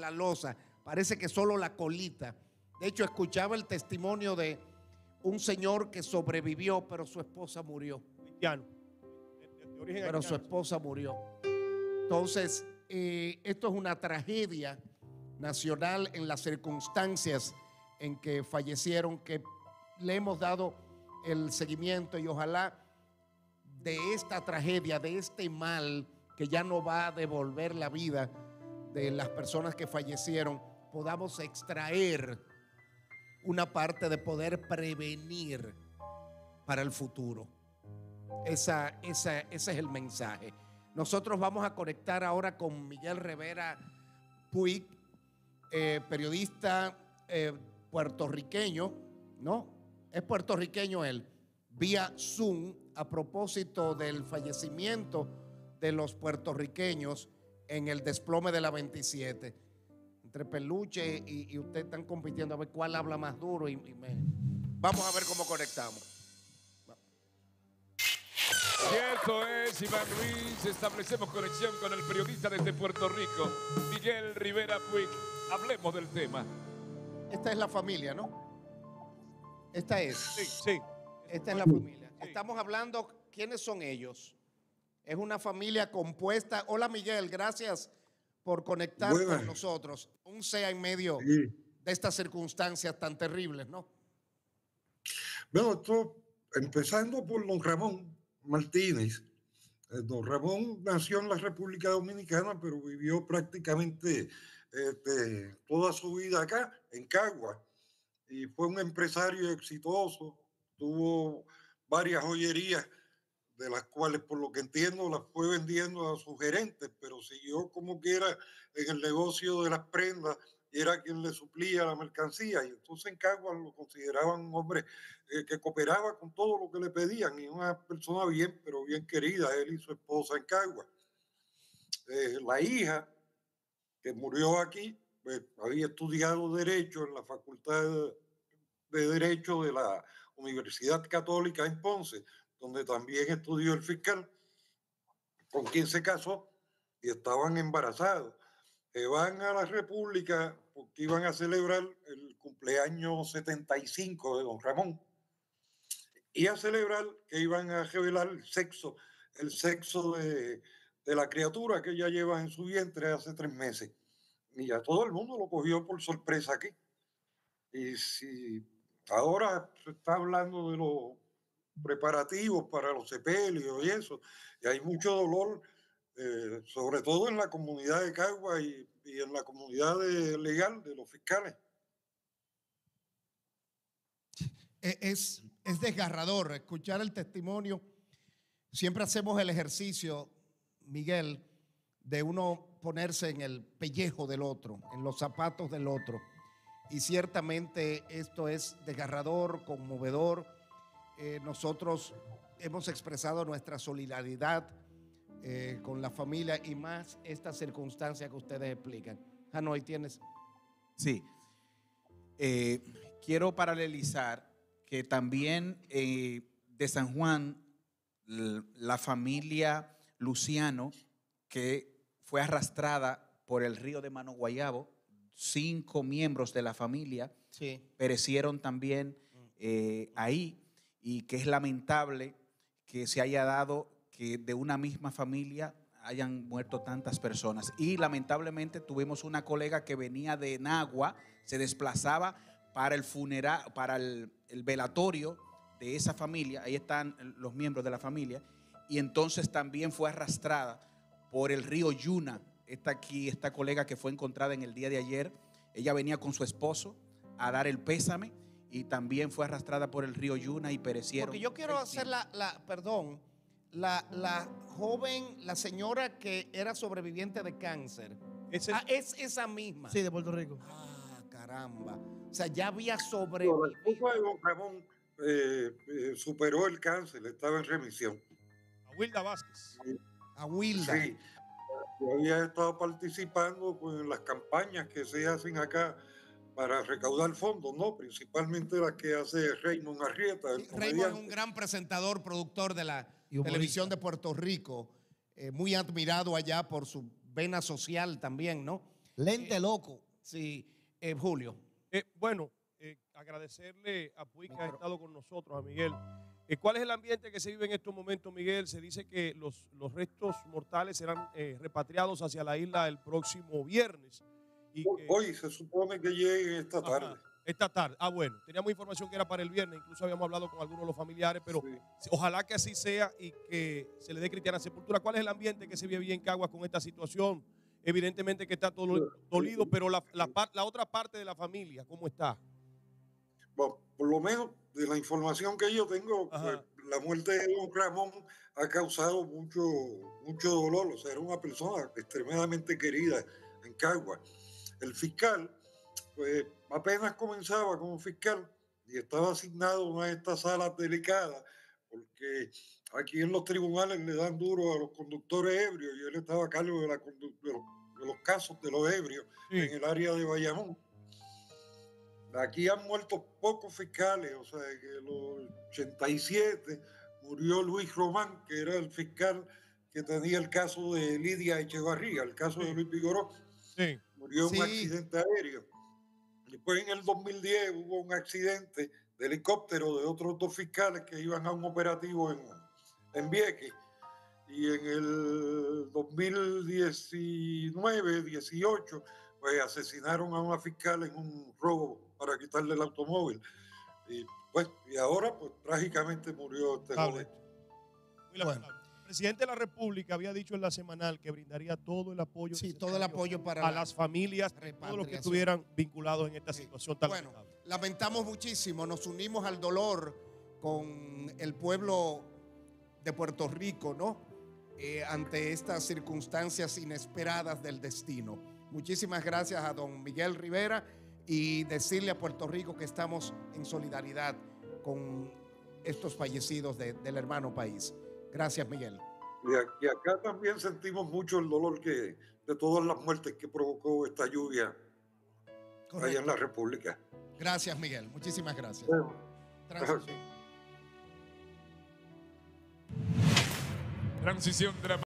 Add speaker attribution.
Speaker 1: la losa, parece que solo la colita. De hecho, escuchaba el testimonio de un señor que sobrevivió, pero su esposa murió.
Speaker 2: Haitiano. De origen
Speaker 1: Pero su
Speaker 2: haitiano.
Speaker 1: esposa murió. Entonces, esto es una tragedia nacional en las circunstancias en que fallecieron, que le hemos dado el seguimiento y ojalá de esta tragedia, de este mal que ya no va a devolver la vida de las personas que fallecieron, podamos extraer una parte de poder prevenir para el futuro. Ese es el mensaje. Nosotros vamos a conectar ahora con Miguel Rivera Puig, periodista puertorriqueño, ¿no? Es puertorriqueño él, vía Zoom, a propósito del fallecimiento de los puertorriqueños en el desplome de la 27. Entre Peluche y usted están compitiendo a ver cuál habla más duro vamos a ver cómo conectamos.
Speaker 3: Cierto es, Iván Ruiz, establecemos conexión con el periodista desde Puerto Rico, Miguel Rivera Puig. Hablemos del tema.
Speaker 1: Esta es la familia, ¿no? Esta es.
Speaker 2: Sí.
Speaker 1: Esta es la familia. Estamos hablando, ¿quiénes son ellos? Es una familia compuesta. Hola Miguel, gracias por conectar con nosotros. Un sea en medio de estas circunstancias tan terribles, ¿no?
Speaker 4: Bueno, esto, empezando por don Ramón Martínez. Don Ramón nació en la República Dominicana, pero vivió prácticamente toda su vida acá, en Cagua. Y fue un empresario exitoso, tuvo varias joyerías, de las cuales, por lo que entiendo, las fue vendiendo a sus gerentes, pero siguió como quiera en el negocio de las prendas y era quien le suplía la mercancía. Y entonces en Cagua lo consideraban un hombre que cooperaba con todo lo que le pedían y una persona bien, pero bien querida, él y su esposa en Cagua. La hija, que murió aquí, pues, había estudiado Derecho en la Facultad de Derecho de la Universidad Católica en Ponce, donde también estudió el fiscal, con quien se casó y estaban embarazados. Van a la República porque iban a celebrar el cumpleaños 75 de don Ramón y a celebrar que iban a revelar el sexo de la criatura que ella lleva en su vientre hace 3 meses. Y a todo el mundo lo cogió por sorpresa aquí. Y si ahora se está hablando de los preparativos para los sepelios y eso, y hay mucho dolor, sobre todo en la comunidad de Cagua y en la comunidad legal de los fiscales.
Speaker 1: Es desgarrador escuchar el testimonio. Siempre hacemos el ejercicio, Miguel, de uno ponerse en el pellejo del otro, en los zapatos del otro. Y ciertamente esto es desgarrador, conmovedor. Nosotros hemos expresado nuestra solidaridad con la familia y más esta circunstancia que ustedes explican. Hanoi, ¿tienes?
Speaker 5: Sí. Quiero paralelizar que también de San Juan, la familia Luciano, que fue arrastrada por el río de Mano Guayabo, 5 miembros de la familia perecieron también ahí, y que es lamentable que se haya dado que de una misma familia hayan muerto tantas personas. Y lamentablemente tuvimos una colega que venía de Nagua, se desplazaba para el funeral, para el velatorio de esa familia. Ahí están los miembros de la familia. Y entonces también fue arrastrada por el río Yuna. Esta colega que fue encontrada en el día de ayer, ella venía con su esposo a dar el pésame y también fue arrastrada por el río Yuna y perecieron.
Speaker 1: Porque yo quiero hacer la joven, la señora que era sobreviviente de cáncer. Es esa misma.
Speaker 2: Sí, de Puerto Rico.
Speaker 1: Ah, caramba. O sea, ya había sobrevivido.
Speaker 4: No, la esposa de don Ramón superó el cáncer, estaba en remisión.
Speaker 2: A Wilda Vázquez.
Speaker 1: A Wilda.
Speaker 4: Sí, yo había estado participando pues, en las campañas que se hacen acá para recaudar fondos, ¿no? Principalmente las que hace Raymond Arrieta.
Speaker 1: Raymond es un gran presentador, productor de la televisión de Puerto Rico, muy admirado allá por su vena social también, ¿no?
Speaker 6: Lente loco.
Speaker 1: Sí, Julio.
Speaker 2: Bueno, agradecerle a Puig que ha estado con nosotros, a Miguel. ¿Cuál es el ambiente que se vive en estos momentos, Miguel? Se dice que los restos mortales serán repatriados hacia la isla el próximo viernes. Y que,
Speaker 4: Hoy se supone que lleguen esta tarde.
Speaker 2: ajá, esta tarde. Ah, bueno, teníamos información que era para el viernes, incluso habíamos hablado con algunos de los familiares, pero
Speaker 4: Sí.
Speaker 2: ojalá que así sea y que se le dé cristiana sepultura. ¿Cuál es el ambiente que se vive bien en Caguas con esta situación? Evidentemente que está todo dolido, pero la otra parte de la familia, ¿cómo está?
Speaker 4: Bueno, por lo menos de la información que yo tengo, pues,
Speaker 2: Ajá.
Speaker 4: la muerte de don Ramón ha causado mucho dolor. O sea, era una persona extremadamente querida en Caguas. El fiscal, pues apenas comenzaba como fiscal y estaba asignado a una de estas salas delicadas, porque aquí en los tribunales le dan duro a los conductores ebrios y él estaba a cargo de los casos de los ebrios
Speaker 2: Sí.
Speaker 4: en el área de Bayamón. Aquí han muerto pocos fiscales, o sea, que en los 87 murió Luis Román, que era el fiscal que tenía el caso de Lidia Echevarría, el caso de Luis Vigoró.
Speaker 2: Sí.
Speaker 4: Murió en
Speaker 1: Sí.
Speaker 4: un accidente aéreo. Después en el 2010 hubo un accidente de helicóptero de otros dos fiscales que iban a un operativo en Vieques. Y en el 2019-18, pues asesinaron a una fiscal en un robo para quitarle el automóvil. Y ahora, pues trágicamente murió este joven.
Speaker 2: Muy lamentable. El presidente de la República había dicho en la semanal que brindaría todo el apoyo
Speaker 1: Sí, todo el apoyo para
Speaker 2: a
Speaker 1: la
Speaker 2: las familias, todos los que
Speaker 1: repatriación.
Speaker 2: estuvieran vinculados en esta situación tan
Speaker 1: Bueno,
Speaker 2: lamentable.
Speaker 1: lamentamos muchísimo, nos unimos al dolor con el pueblo de Puerto Rico, ¿no? Ante estas circunstancias inesperadas del destino. Muchísimas gracias a don Miguel Rivera y decirle a Puerto Rico que estamos en solidaridad con estos fallecidos del hermano país. Gracias, Miguel.
Speaker 4: Y acá también sentimos mucho el dolor de todas las muertes que provocó esta lluvia allá en la República.
Speaker 1: Gracias, Miguel. Muchísimas gracias.
Speaker 4: Bueno.
Speaker 1: Transición.
Speaker 3: Transición dramática.